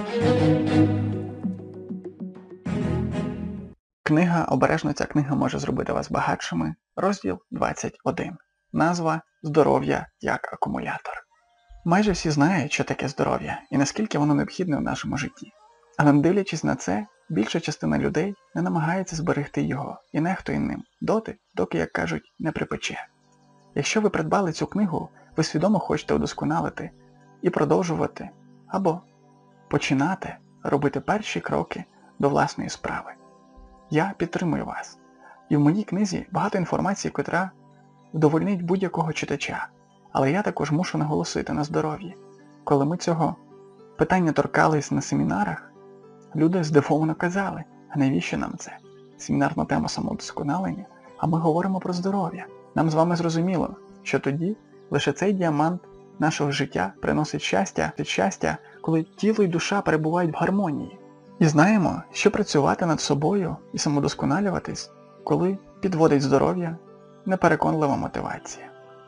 Книга «Обережно ця книга може зробити вас багатшими», розділ 21. Назва «Здоров'я як акумулятор». Майже всі знають, що таке здоров'я і наскільки воно необхідне в нашому житті. Але не дивлячись на це, більша частина людей не намагається зберегти його і нехтує ним доти, доки, як кажуть, не припече. Якщо ви придбали цю книгу, ви свідомо хочете удосконалити і продовжувати або починати робити перші кроки до власної справи. Я підтримую вас. І в моїй книзі багато інформації, котра вдовольнить будь-якого читача. Але я також мушу наголосити на здоров'ї. Коли ми цього питання торкались на семінарах, люди здивовано казали, а навіщо нам це? Семінар на тему самовдосконалення, а ми говоримо про здоров'я. Нам з вами зрозуміло, що тоді лише цей діамант нашого життя приносить щастя, коли тіло і душа перебувають в гармонії. І знаємо, що працювати над собою і самодосконалюватись, коли підводить здоров'я, непереконлива мотивація.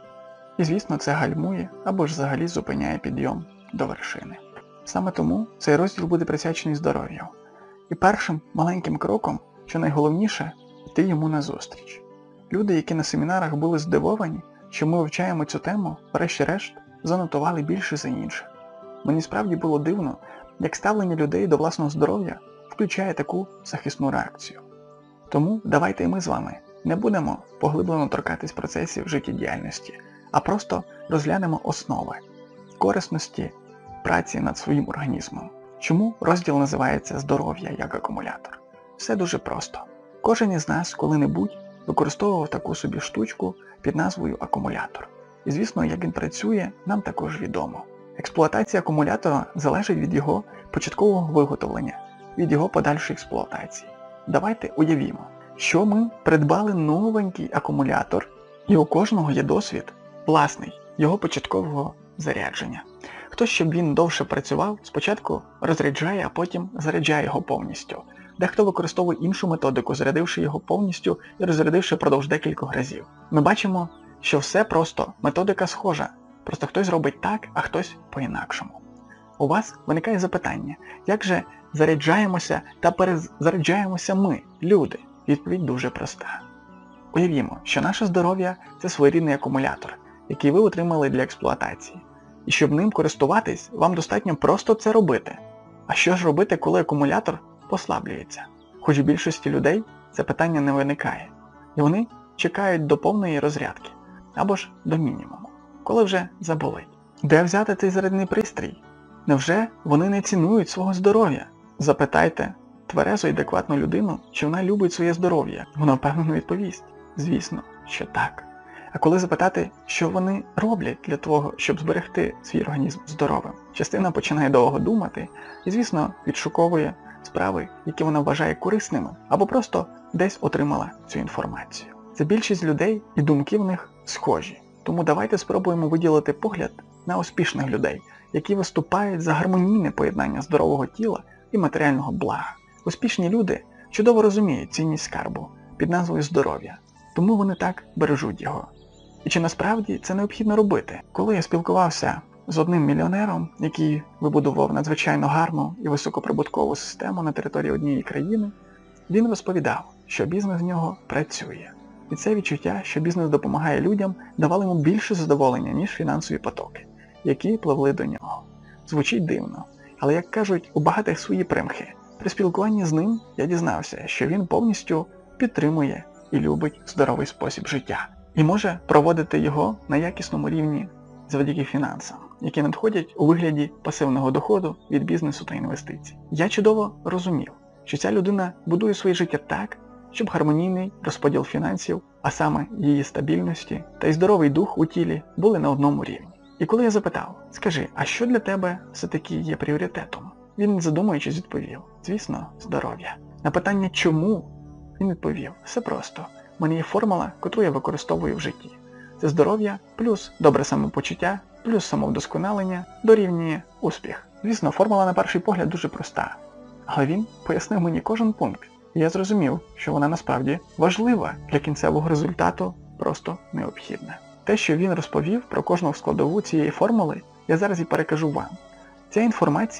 І звісно, це гальмує або ж взагалі зупиняє підйом до вершини. Саме тому цей розділ буде присвячений здоров'ю. І першим маленьким кроком, що найголовніше, йти йому назустріч. Люди, які на семінарах були здивовані, що ми вивчаємо цю тему, врешті-решт, занотували більше за інших. Мені справді було дивно, як ставлення людей до власного здоров'я включає таку захисну реакцію. Тому давайте і ми з вами не будемо поглиблено торкатись процесів життєдіяльності, а просто розглянемо основи корисності праці над своїм організмом. Чому розділ називається «Здоров'я як акумулятор»? Все дуже просто. Кожен із нас коли-небудь використовував таку собі штучку під назвою акумулятор. І звісно, як він працює, нам також відомо. Експлуатація акумулятора залежить від його початкового виготовлення, від його подальшої експлуатації. Давайте уявімо, що ми придбали новенький акумулятор, і у кожного є досвід власний його початкового зарядження. Хтось, щоб він довше працював, спочатку розряджає, а потім заряджає його повністю. Дехто використовує іншу методику, зарядивши його повністю і розрядивши впродовж декількох разів. Ми бачимо, що все просто, методика схожа. Просто хтось робить так, а хтось по-інакшому. У вас виникає запитання, як же заряджаємося та перезаряджаємося ми, люди? Відповідь дуже проста. Уявімо, що наше здоров'я – це своєрідний акумулятор, який ви отримали для експлуатації. І щоб ним користуватись, вам достатньо просто це робити. А що ж робити, коли акумулятор послаблюється? Хоч у більшості людей це питання не виникає. І вони чекають до повної розрядки, або ж до мінімуму, коли вже заболить. Де взяти цей зарядний пристрій? Невже вони не цінують свого здоров'я? Запитайте тверезу і адекватну людину, чи вона любить своє здоров'я. Вона впевнено відповість. Звісно, що так. А коли запитати, що вони роблять для того, щоб зберегти свій організм здоровим, частина починає довго думати і, звісно, відшуковує справи, які вона вважає корисними, або просто десь отримала цю інформацію. Це більшість людей і думки в них схожі. Тому давайте спробуємо виділити погляд на успішних людей, які виступають за гармонійне поєднання здорового тіла і матеріального блага. Успішні люди чудово розуміють цінність скарбу під назвою здоров'я, тому вони так бережуть його. І чи насправді це необхідно робити? Коли я спілкувався з одним мільйонером, який вибудував надзвичайно гарну і високоприбуткову систему на території однієї країни, він розповідав, що бізнес в нього працює. І це відчуття, що бізнес допомагає людям, давало йому більше задоволення, ніж фінансові потоки, які пливли до нього. Звучить дивно, але, як кажуть, у багатих свої примхи. При спілкуванні з ним я дізнався, що він повністю підтримує і любить здоровий спосіб життя. І може проводити його на якісному рівні завдяки фінансам, які надходять у вигляді пасивного доходу від бізнесу та інвестицій. Я чудово розумів, що ця людина будує своє життя так, щоб гармонійний розподіл фінансів, а саме її стабільності та й здоровий дух у тілі були на одному рівні. І коли я запитав, скажи, а що для тебе все-таки є пріоритетом? Він, не задумуючись, відповів, звісно, здоров'я. На питання «чому?» він відповів, все просто. У мене є формула, яку я використовую в житті. Це здоров'я плюс добре самопочуття, плюс самовдосконалення дорівнює успіх. Звісно, формула на перший погляд дуже проста. Але він пояснив мені кожен пункт. І я зрозумів, що вона насправді важлива для кінцевого результату, просто необхідна. Те, що він розповів про кожну складову цієї формули, я зараз і перекажу вам. Ця інформація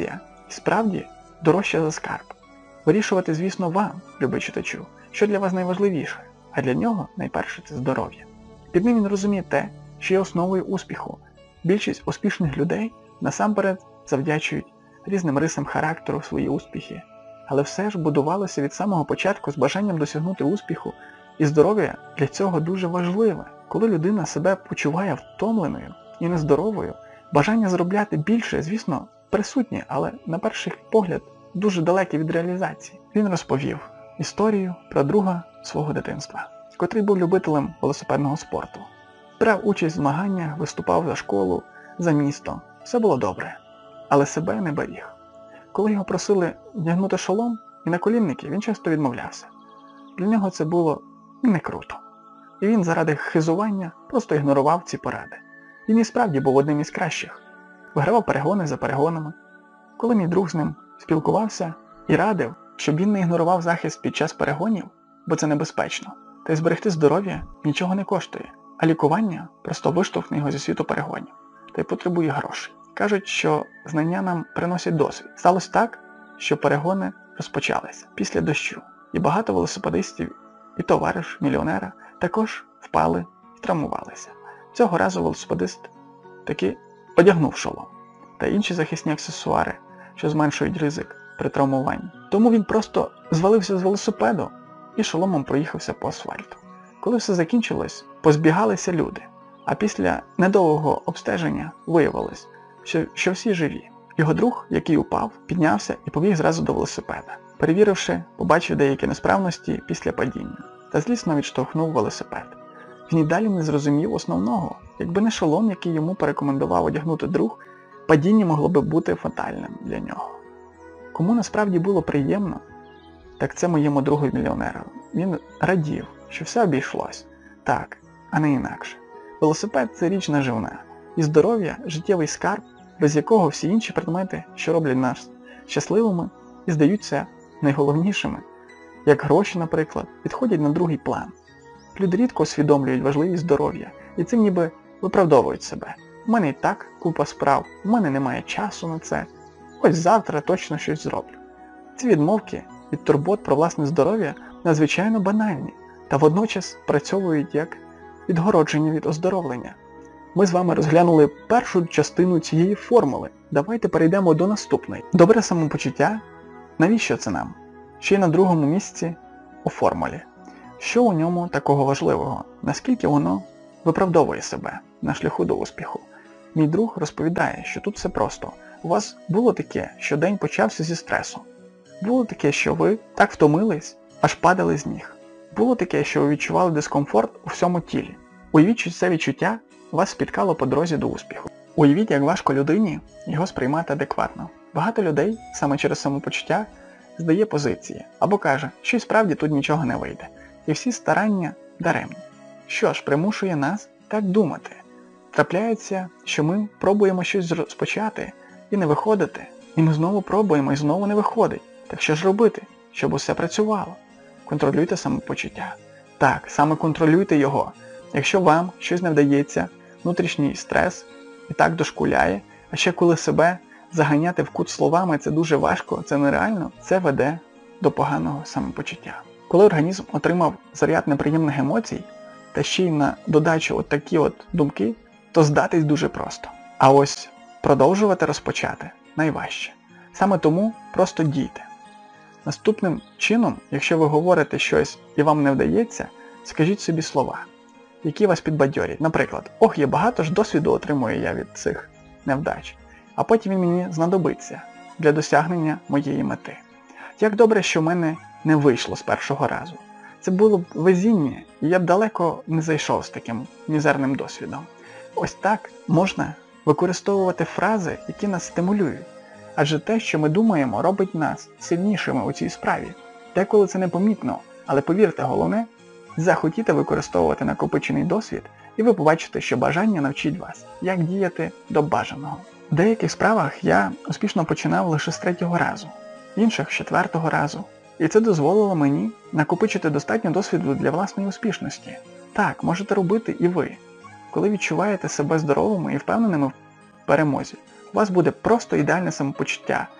І справді дорожче за скарб. Вирішувати, звісно, вам, любий читачу, що для вас найважливіше, а для нього найперше це здоров'я. Під ним він розуміє те, що є основою успіху. Більшість успішних людей насамперед завдячують різним рисам характеру свої успіхи, але все ж будувалося від самого початку з бажанням досягнути успіху, і здоров'я для цього дуже важливе. Коли людина себе почуває втомленою і нездоровою, бажання заробляти більше, звісно, присутнє, але на перший погляд дуже далеке від реалізації. Він розповів історію про друга свого дитинства, котрий був любителем велосипедного спорту. Брав участь в змаганнях, виступав за школу, за місто. Все було добре, але себе не беріг. Коли його просили вдягнути шолом і наколінники, він часто відмовлявся. Для нього це було не круто. І він заради хизування просто ігнорував ці поради. Він і справді був одним із кращих. Вигравав перегони за перегонами. Коли мій друг з ним спілкувався і радив, щоб він не ігнорував захист під час перегонів, бо це небезпечно, та й зберегти здоров'я нічого не коштує, а лікування просто виштовхне його зі світу перегонів, та й потребує грошей. Кажуть, що знання нам приносять досвід. Сталося так, що перегони розпочалися після дощу, і багато велосипедистів і товариш мільйонера також впали і травмувалися. Цього разу велосипедист таки одягнув шолом та інші захисні аксесуари, що зменшують ризик при травмуванні. Тому він просто звалився з велосипеду і шоломом проїхався по асфальту. Коли все закінчилось, позбігалися люди, а після недовгого обстеження виявилось, що всі живі. Його друг, який упав, піднявся і побіг зразу до велосипеда. Перевіривши, побачив деякі несправності після падіння та злісно відштовхнув велосипед. Він і далі не зрозумів основного. Якби не шолом, який йому порекомендував одягнути друг, падіння могло би бути фатальним для нього. Кому насправді було приємно, так це моєму другу-мільйонеру. Він радів, що все обійшлось. Так, а не інакше. Велосипед – це річ наживна. І здоров'я – життєвий скарб, без якого всі інші предмети, що роблять нас щасливими і здаються найголовнішими, як гроші, наприклад, відходять на другий план. Люди рідко усвідомлюють важливість здоров'я, і цим ніби виправдовують себе. У мене і так купа справ, у мене немає часу на це, ось завтра точно щось зроблю. Ці відмовки від турбот про власне здоров'я надзвичайно банальні, та водночас працьовують як відгородження від оздоровлення. Ми з вами розглянули першу частину цієї формули. Давайте перейдемо до наступної. Добре самопочуття? Навіщо це нам? Ще й на другому місці у формулі. Що у ньому такого важливого? Наскільки воно виправдовує себе на шляху до успіху? Мій друг розповідає, що тут все просто. У вас було таке, що день почався зі стресу. Було таке, що ви так втомились, аж падали з ніг. Було таке, що ви відчували дискомфорт у всьому тілі. Уявіть, що це відчуття вас спіткало по дорозі до успіху. Уявіть, як важко людині його сприймати адекватно. Багато людей саме через самопочуття здає позиції, або каже, що й справді тут нічого не вийде. І всі старання даремні. Що ж примушує нас так думати? Трапляється, що ми пробуємо щось розпочати і не виходити, і ми знову пробуємо і знову не виходить. Так що ж робити, щоб усе працювало? Контролюйте самопочуття. Так, саме контролюйте його. Якщо вам щось не вдається, внутрішній стрес і так дошкуляє, а ще коли себе заганяти в кут словами це дуже важко, це нереально, це веде до поганого самопочуття. Коли організм отримав заряд неприємних емоцій, та ще й на додачу от такі от думки, то здатись дуже просто. А ось продовжувати розпочати найважче. Саме тому просто дійте. Наступним чином, якщо ви говорите щось і вам не вдається, скажіть собі слова, які вас підбадьорять. Наприклад, ох, я багато ж досвіду отримую я від цих невдач, а потім він мені знадобиться для досягнення моєї мети. Як добре, що в мене не вийшло з першого разу. Це було б везіння, і я б далеко не зайшов з таким мізерним досвідом. Ось так можна використовувати фрази, які нас стимулюють. Адже те, що ми думаємо, робить нас сильнішими у цій справі. Деколи це непомітно, але повірте, головне – захотіти використовувати накопичений досвід, і ви побачите, що бажання навчить вас, як діяти до бажаного. В деяких справах я успішно починав лише з 3-го разу, в інших з 4-го разу. І це дозволило мені накопичити достатньо досвіду для власної успішності. Так, можете робити і ви. Коли відчуваєте себе здоровими і впевненими в перемозі, у вас буде просто ідеальне самопочуття,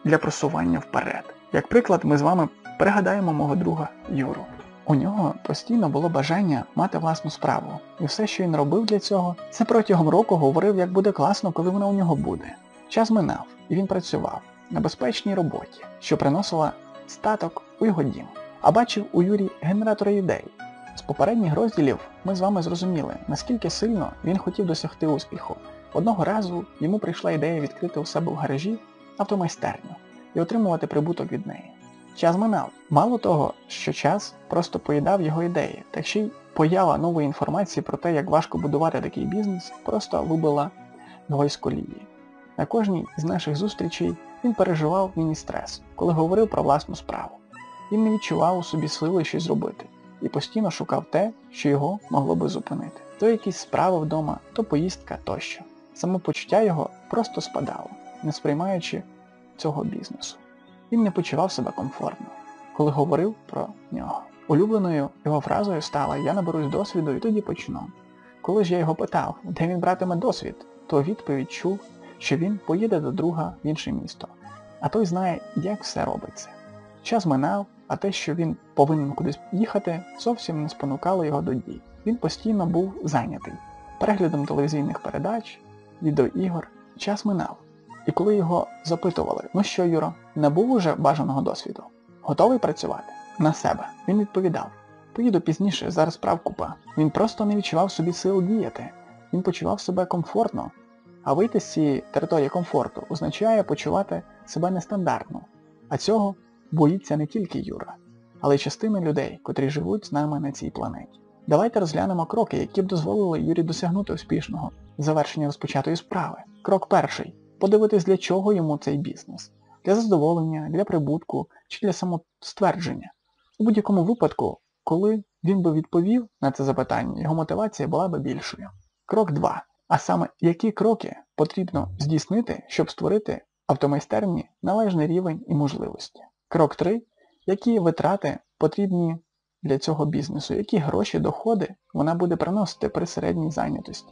для просування вперед. Як приклад, ми з вами пригадаємо мого друга Юру. У нього постійно було бажання мати власну справу. І все, що він робив для цього, це протягом року говорив, як буде класно, коли вона у нього буде. Час минав, і він працював на безпечній роботі, що приносила статок у його дім. А бачив у Юрі генератора ідей. З попередніх розділів ми з вами зрозуміли, наскільки сильно він хотів досягти успіху. Одного разу йому прийшла ідея відкрити у себе в гаражі автомайстерню і отримувати прибуток від неї. Час минав. Мало того, що час просто поїдав його ідеї, так ще й поява нової інформації про те, як важко будувати такий бізнес, просто вибила його із колії. На кожній з наших зустрічей він переживав міні-стрес, коли говорив про власну справу. Він не відчував у собі сили щось зробити і постійно шукав те, що його могло би зупинити. То якісь справи вдома, то поїздка тощо. Самопочуття його просто спадало, не сприймаючи цього бізнесу. Він не почував себе комфортно, коли говорив про нього. Улюбленою його фразою стала «Я наберусь досвіду і тоді почну». Коли ж я його питав, де він братиме досвід, то відповідь чув, що він поїде до друга в інше місто, а той знає, як все робиться. Час минав, а те, що він повинен кудись їхати, зовсім не спонукало його до дій. Він постійно був зайнятий переглядом телевізійних передач, відеоігор. Час минав. І коли його запитували, ну що, Юро, не був уже бажаного досвіду? Готовий працювати? На себе. Він відповідав, поїду пізніше, зараз справ купа. Він просто не відчував собі сил діяти. Він почував себе комфортно. А вийти з цієї території комфорту означає почувати себе нестандартно. А цього боїться не тільки Юра, але й частина людей, котрі живуть з нами на цій планеті. Давайте розглянемо кроки, які б дозволили Юрі досягнути успішного завершення розпочатої справи. Крок перший. Подивитись, для чого йому цей бізнес. Для задоволення, для прибутку чи для самоствердження. У будь-якому випадку, коли він би відповів на це запитання, його мотивація була би більшою. Крок 2. А саме, які кроки потрібно здійснити, щоб створити автомайстерні належний рівень і можливості. Крок 3. Які витрати потрібні для цього бізнесу, які гроші, доходи вона буде приносити при середній зайнятості.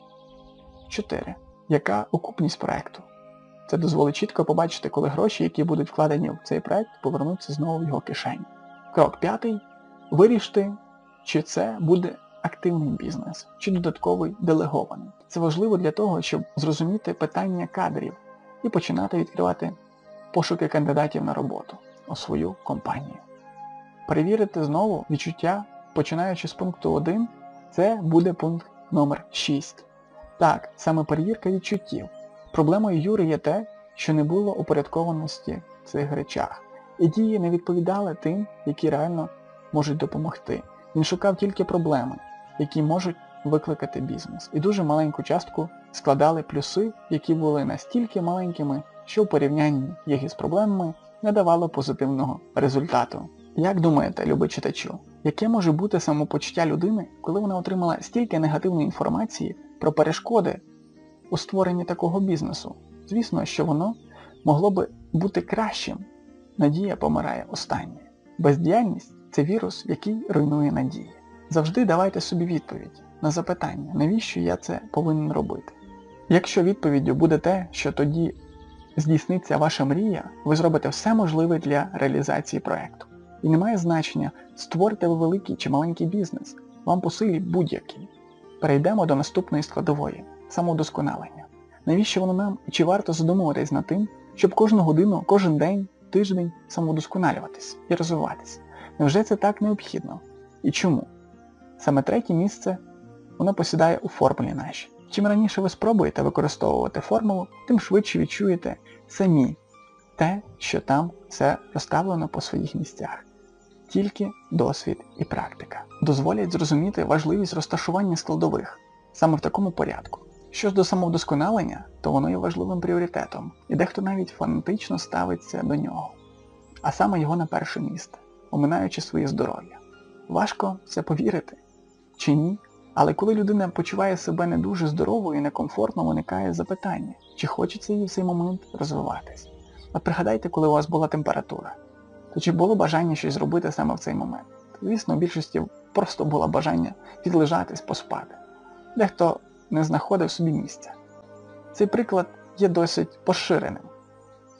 4. Яка окупність проекту? Це дозволить чітко побачити, коли гроші, які будуть вкладені в цей проект, повернуться знову в його кишені. Крок 5. Вирішити, чи це буде активний бізнес, чи додатковий делегований. Це важливо для того, щоб зрозуміти питання кадрів і починати відкривати пошуки кандидатів на роботу у свою компанію. Перевірити знову відчуття, починаючи з пункту 1, це буде пункт номер 6. Так, саме перевірка відчуттів. Проблемою Юри є те, що не було упорядкованості в цих речах, і дії не відповідали тим, які реально можуть допомогти. Він шукав тільки проблеми, які можуть викликати бізнес. І дуже маленьку частку складали плюси, які були настільки маленькими, що в порівнянні їх із проблемами не давало позитивного результату. Як думаєте, любий читачу, яке може бути самопочуття людини, коли вона отримала стільки негативної інформації про перешкоди у створенні такого бізнесу? Звісно, що воно могло би бути кращим. Надія помирає останньою. Бездіяльність – це вірус, який руйнує надії. Завжди давайте собі відповідь на запитання, навіщо я це повинен робити. Якщо відповіддю буде те, що тоді здійсниться ваша мрія, ви зробите все можливе для реалізації проєкту. І немає значення, створите ви великий чи маленький бізнес, вам по силі будь-який. Перейдемо до наступної складової – самовдосконалення. Навіщо воно нам і чи варто задумуватись над тим, щоб кожну годину, кожен день, тиждень самовдосконалюватись і розвиватись? Невже це так необхідно? І чому? Саме третє місце воно посідає у формулі нашій. Чим раніше ви спробуєте використовувати формулу, тим швидше відчуєте самі те, що там все розставлено по своїх місцях. Тільки досвід і практика дозволять зрозуміти важливість розташування складових саме в такому порядку. Що ж до самовдосконалення, то воно є важливим пріоритетом, і дехто навіть фанатично ставиться до нього. А саме його на перше місце, оминаючи своє здоров'я. Важко це повірити чи ні, але коли людина почуває себе не дуже здоровою і некомфортно, виникає запитання, чи хочеться їй в цей момент розвиватись. От пригадайте, коли у вас була температура, то чи було бажання щось зробити саме в цей момент? Звісно, у більшості просто було бажання відлежатись, поспати. Дехто не знаходив собі місця. Цей приклад є досить поширеним.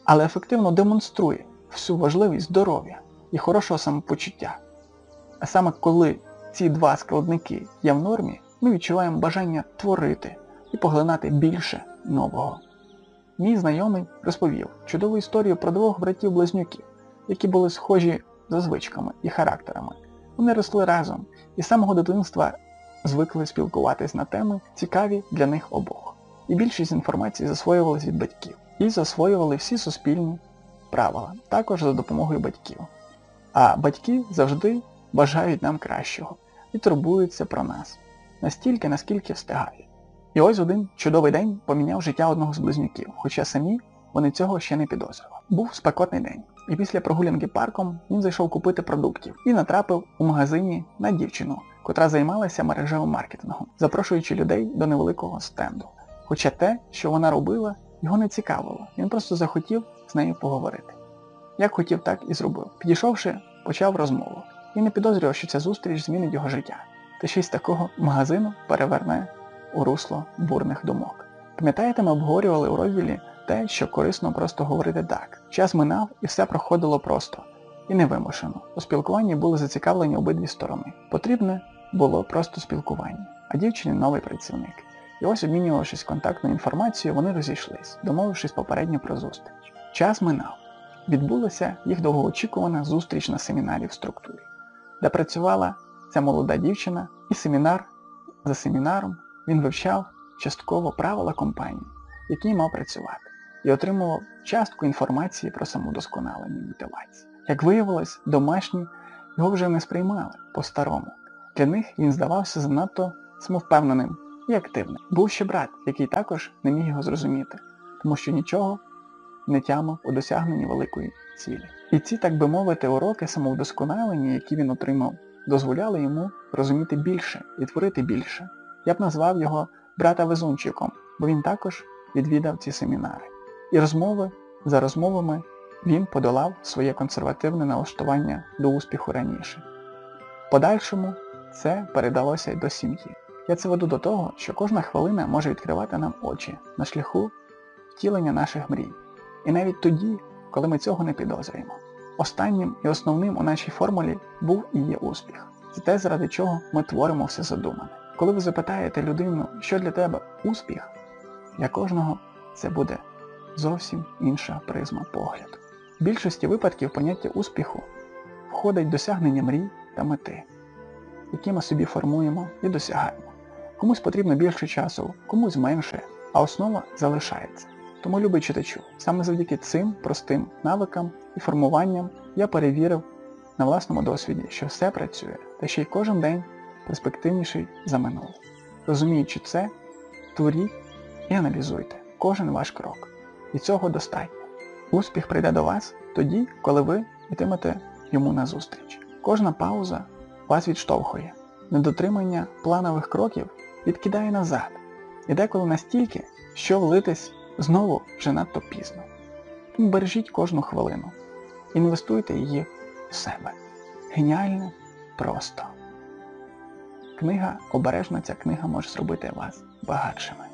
але ефективно демонструє всю важливість здоров'я і хорошого самопочуття. А саме коли ці два складники є в нормі, ми відчуваємо бажання творити і поглинати більше нового. Мій знайомий розповів чудову історію про двох братів-близнюків, які були схожі за звичками і характерами. Вони росли разом і з самого дитинства звикли спілкуватись на теми, цікаві для них обох. І більшість інформації засвоювалась від батьків. І засвоювали всі суспільні правила, також за допомогою батьків. А батьки завжди бажають нам кращого і турбуються про нас. Настільки, наскільки встигають. І ось один чудовий день поміняв життя одного з близнюків, хоча самі вони цього ще не підозрювали. Був спекотний день, і після прогулянки парком він зайшов купити продуктів і натрапив у магазині на дівчину, котра займалася мережевим маркетингом, запрошуючи людей до невеликого стенду. Хоча те, що вона робила, його не цікавило, він просто захотів з нею поговорити. Як хотів, так і зробив. Підійшовши, почав розмову. Він не підозрював, що ця зустріч змінить його життя. Та ще й з такого магазину переверне у русло бурних думок. Пам'ятаєте, ми обговорювали у розділі те, що корисно просто говорити так. Час минав і все проходило просто і невимушено. У спілкуванні були зацікавлені обидві сторони. Потрібне було просто спілкування, а дівчині новий працівник. І ось, обмінювавшись контактною інформацією, вони розійшлись, домовившись попередньо про зустріч. Час минав. Відбулася їх довгоочікувана зустріч на семінарі в структурі, де працювала ця молода дівчина, і семінар за семінаром він вивчав частково правила компанії, в якій мав працювати, і отримував частку інформації про самовдосконалення і мотивацію. Як виявилось, домашні його вже не сприймали по-старому. Для них він здавався занадто самовпевненим і активним. Був ще брат, який також не міг його зрозуміти, тому що нічого не тямив у досягненні великої цілі. І ці, так би мовити, уроки самовдосконалення, які він отримав, дозволяли йому розуміти більше і творити більше. Я б назвав його брата-везунчиком, бо він також відвідав ці семінари. І розмови за розмовами він подолав своє консервативне налаштування до успіху раніше. В подальшому це передалося й до сім'ї. Я це веду до того, що кожна хвилина може відкривати нам очі на шляху втілення наших мрій. І навіть тоді, коли ми цього не підозрюємо. Останнім і основним у нашій формулі був і є успіх. Це те, заради чого ми творимо все задумане. Коли ви запитаєте людину, що для тебе успіх, для кожного це буде зовсім інша призма погляду. В більшості випадків поняття успіху входить досягнення мрій та мети, які ми собі формуємо і досягаємо. Комусь потрібно більше часу, комусь менше, а основа залишається. Тому, любий читачу, саме завдяки цим простим навикам і формуванням я перевірив на власному досвіді, що все працює, та ще й кожен день перспективніший за минулий. Розуміючи це, творіть і аналізуйте кожен ваш крок. І цього достатньо. Успіх прийде до вас тоді, коли ви йтимете йому назустріч. Кожна пауза вас відштовхує. Недотримання планових кроків відкидає назад. І деколи настільки, що влитись знову вже надто пізно. Тому бережіть кожну хвилину. Інвестуйте її в себе. Геніально просто. Книга обережно, ця книга може зробити вас багатшими.